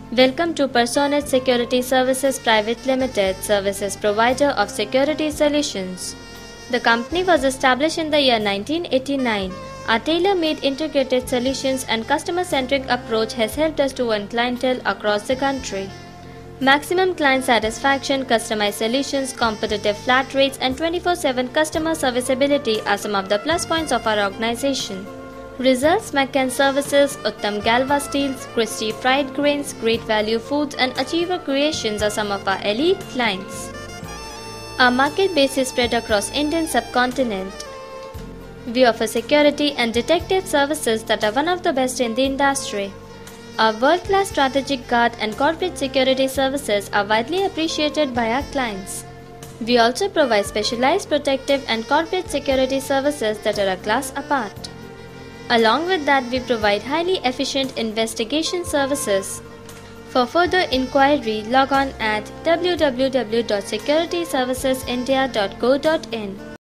Welcome to Personage Security Services Private Limited, services provider of security solutions. The company was established in the year 1989. Our tailor-made integrated solutions and customer-centric approach has helped us to win clientele across the country. Maximum client satisfaction, customized solutions, competitive flat rates and 24/7 customer serviceability are some of the plus points of our organization. Results: McCann Services, Uttam Galva Steels, Christie Fried Grains, Great Value Foods and Achiever Creations are some of our elite clients. Our market base is spread across Indian subcontinent. We offer security and detective services that are one of the best in the industry. Our world-class strategic guard and corporate security services are widely appreciated by our clients. We also provide specialized protective and corporate security services that are a class apart. Along with that, we provide highly efficient investigation services. For further inquiry, log on at www.securityservicesindia.co.in.